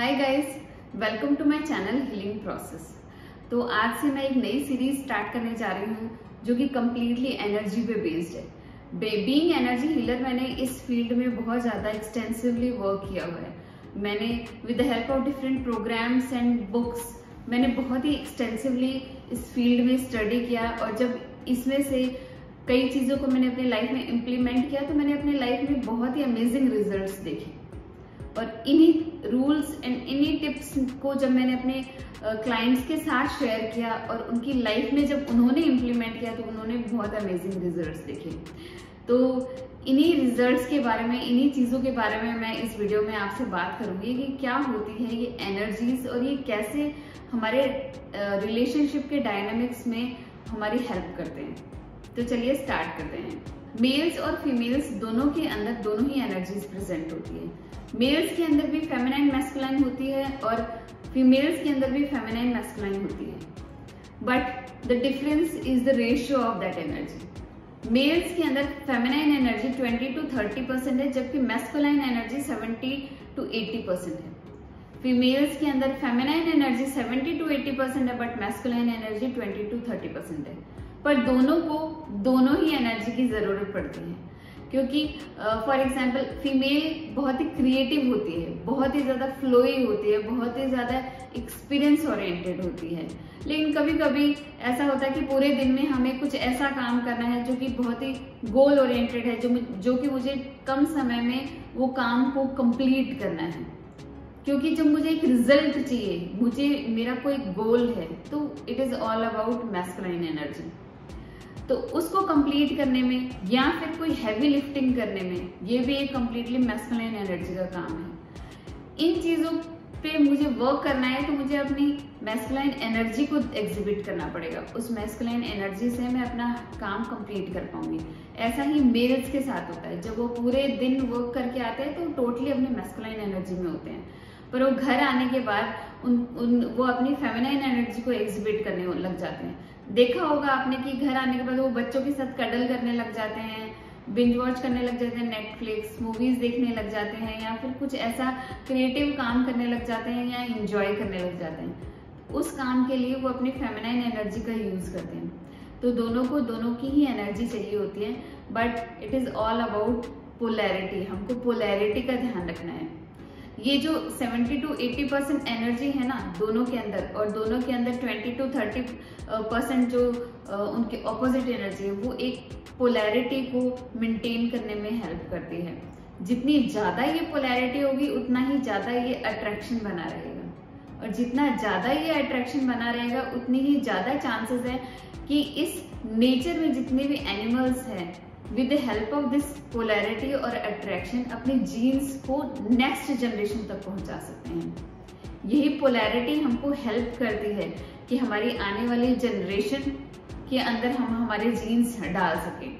Hi guys, welcome to my channel healing process. तो आज से मैं एक नई सीरीज स्टार्ट करने जा रही हूँ जो कि कम्प्लीटली एनर्जी पे बेस्ड है। बीइंग एनर्जी हीलर मैंने इस फील्ड में बहुत ज़्यादा एक्सटेंसिवली वर्क किया हुआ है। मैंने with the help of different programmes and books मैंने बहुत ही एक्सटेंसिवली इस फील्ड में स्टडी किया, और जब इसमें से कई चीज़ों को मैंने अपनी लाइफ में इम्प्लीमेंट किया तो मैंने अपनी लाइफ में बहुत ही अमेजिंग रिजल्ट्स देखे। और इन्हीं रूल्स एंड इन्हीं टिप्स को जब मैंने अपने क्लाइंट्स के साथ शेयर किया और उनकी लाइफ में जब उन्होंने इम्प्लीमेंट किया तो उन्होंने बहुत अमेजिंग रिजल्ट्स देखे। तो इन्हीं रिजल्ट्स के बारे में, इन्हीं चीज़ों के बारे में मैं इस वीडियो में आपसे बात करूंगी कि क्या होती है ये एनर्जीज और ये कैसे हमारे रिलेशनशिप के डायनामिक्स में हमारी हेल्प करते हैं। तो चलिए स्टार्ट करते हैं। मेल्स और फीमेल्स दोनों के अंदर दोनों ही एनर्जीज प्रेजेंट होती है। मेल्स के अंदर भी फेमिनाइन मैस्कुलाइन होती है और फीमेल्स के अंदर भी फेमिनाइन मैस्कुलाइन होती है, but the difference is the ratio of that energy. Males के अंदर फेमिनाइन एनर्जी 20 to 30% है, जबकि मैस्कुलाइन एनर्जी 70 to 80% है। फीमेल्स के अंदर फेमिनाइन एनर्जी 70 to 80% है, बट मैस्कुलाइन एनर्जी 20 to 30% है। पर दोनों को दोनों ही एनर्जी की जरूरत पड़ती है, क्योंकि फॉर एग्जाम्पल फीमेल बहुत ही क्रिएटिव होती है, बहुत ही ज्यादा फ्लोई होती है, बहुत ही ज्यादा एक्सपीरियंस ओरिएंटेड होती है। लेकिन कभी कभी ऐसा होता है कि पूरे दिन में हमें कुछ ऐसा काम करना है जो कि बहुत ही गोल ओरिएंटेड है, जो कि मुझे कम समय में वो काम को कंप्लीट करना है, क्योंकि जब मुझे एक रिजल्ट चाहिए, मुझे मेरा कोई गोल है, तो it is all about masculine energy. तो उसको कंप्लीट करने में या फिर कोई हैवी लिफ्टिंग करने में, ये भी एक कंप्लीटली मैस्कुलाइन एनर्जी का काम है। इन चीजों पे मुझे वर्क करना है तो मुझे अपनी मैस्कुलाइन एनर्जी को एग्जिबिट करना पड़ेगा। उस मैस्कुलाइन एनर्जी से मैं अपना काम कंप्लीट कर पाऊंगी। ऐसा ही मेल्स के साथ होता है। जब वो पूरे दिन वर्क करके आते हैं तो टोटली अपनी मैस्कुलाइन एनर्जी में होते हैं, पर वो घर आने के बाद वो अपनी फेमिनाइन एनर्जी को एग्जिबिट करने लग जाते हैं। देखा होगा आपने कि घर आने के बाद वो बच्चों के साथ कडल करने लग जाते हैं, बिंज वॉच करने लग जाते हैं, नेटफ्लिक्स मूवीज देखने लग जाते हैं, या फिर कुछ ऐसा क्रिएटिव काम करने लग जाते हैं या एंजॉय करने लग जाते हैं। उस काम के लिए वो अपनी फेमिनाइन एनर्जी का यूज करते हैं। तो दोनों को दोनों की ही एनर्जी चाहिए होती है, but it is all about polarity. हमको पोलैरिटी का ध्यान रखना है। ये जो 70 to 80% एनर्जी है ना दोनों के अंदर, और दोनों के अंदर 20 to 30% जो उनकी ऑपोजिट एनर्जी है, वो एक पोलैरिटी को मेंटेन करने में हेल्प करती है। जितनी ज्यादा ये पोलैरिटी होगी उतना ही ज्यादा ये अट्रैक्शन बना रहेगा, और जितना ज्यादा ये अट्रैक्शन बना रहेगा उतनी ही ज्यादा चांसेस है कि इस नेचर में जितने भी एनिमल्स हैं with the help of this polarity और अट्रैक्शन अपने जीन्स को नेक्स्ट जनरेशन तक पहुंचा सकते हैं। यही पोलैरिटी हमको हेल्प करती है कि हमारी आने वाली जनरेशन के अंदर हम हमारे जीन्स डाल सकें।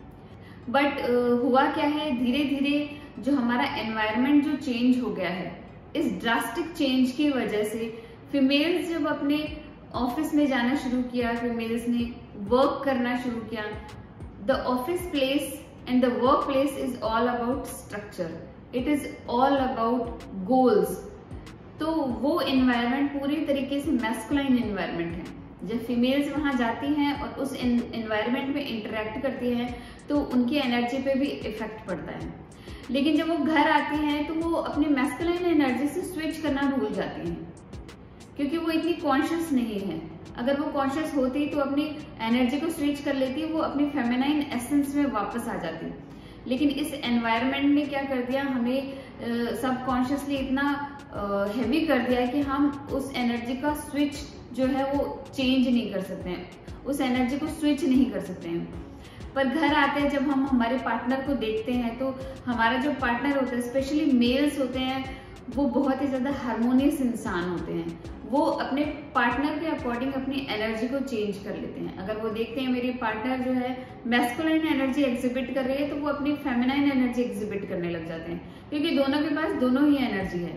बट हुआ क्या है, धीरे धीरे जो हमारा एनवायरनमेंट जो चेंज हो गया है, इस ड्रास्टिक चेंज की वजह से फीमेल्स जब अपने ऑफिस में जाना शुरू किया, फीमेल्स ने वर्क करना शुरू किया, the office place and the workplace is all about structure, it is all about goals। तो वो environment पूरी तरीके से masculine environment है। जब females वहां जाती हैं और उस environment में interact करती हैं तो उनकी energy पे भी effect पड़ता है। लेकिन जब वो घर आती हैं तो वो अपनी masculine energy से switch करना भूल जाती हैं, क्योंकि वो इतनी conscious नहीं है। अगर वो कॉन्शियस होती तो अपनी एनर्जी को स्विच कर लेती, वो अपनी फेमिनाइन एसेंस में वापस आ जाती। लेकिन इस एनवायरनमेंट ने क्या कर दिया, हमें सबकॉन्शियसली इतना हैवी कर दिया है कि हम उस एनर्जी का स्विच जो है वो चेंज नहीं कर सकते हैं, उस एनर्जी को स्विच नहीं कर सकते हैं। पर घर आते हैं जब हम हमारे पार्टनर को देखते हैं तो हमारा जो पार्टनर होता है, स्पेशली मेल्स होते हैं, वो बहुत ही ज्यादा हार्मोनियस इंसान होते हैं। वो अपने पार्टनर के अकॉर्डिंग अपनी एनर्जी को चेंज कर लेते हैं। अगर वो देखते हैं मेरी पार्टनर जो है मैस्कुलाइन एनर्जी एग्जिबिट कर रही है तो वो अपनी फेमिनाइन एनर्जी एग्जिबिट करने लग जाते हैं, क्योंकि दोनों के पास दोनों ही एनर्जी है।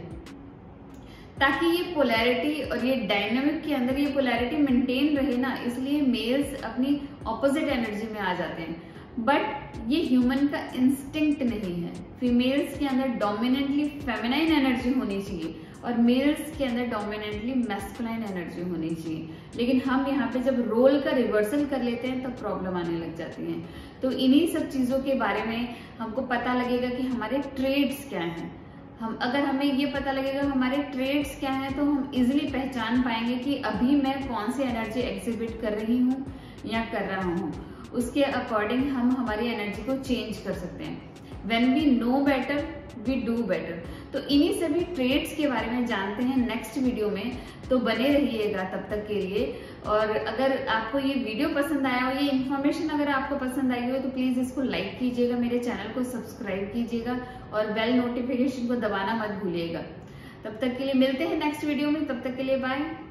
ताकि ये पोलैरिटी और ये डायनामिक के अंदर ये पोलैरिटी मेंटेन रहे ना, इसलिए मेल्स अपनी ऑपोजिट एनर्जी में आ जाते हैं। बट ये ह्यूमन का इंस्टिंक्ट नहीं है। फीमेल्स के अंदर डोमिनेंटली फेमिनाइन एनर्जी होनी चाहिए और मेल्स के अंदर डोमिनेंटली मैस्कुलाइन एनर्जी होनी चाहिए। लेकिन हम यहाँ पे जब रोल का रिवर्सल कर लेते हैं तब प्रॉब्लम आने लग जाती है। तो इन्हीं सब चीजों के बारे में हमको पता लगेगा कि हमारे ट्रेड्स क्या हैं। अगर हमें ये पता लगेगा हमारे ट्रेड्स क्या हैं तो हम इजिली पहचान पाएंगे कि अभी मैं कौन सी एनर्जी एग्जिबिट कर रही हूँ या कर रहा हूँ। उसके अकॉर्डिंग हम हमारी एनर्जी को चेंज कर सकते हैं। When we know better, we do better। तो इन्हीं सभी ट्रेड्स के बारे में जानते हैं नेक्स्ट वीडियो में, तो बने रहिएगा तब तक के लिए। और अगर आपको ये वीडियो पसंद आया हो, ये इन्फॉर्मेशन अगर आपको पसंद आई हो तो प्लीज इसको लाइक कीजिएगा, मेरे चैनल को सब्सक्राइब कीजिएगा और बेल नोटिफिकेशन को दबाना मत भूलिएगा। तब तक के लिए मिलते हैं नेक्स्ट वीडियो में, तब तक के लिए बाय।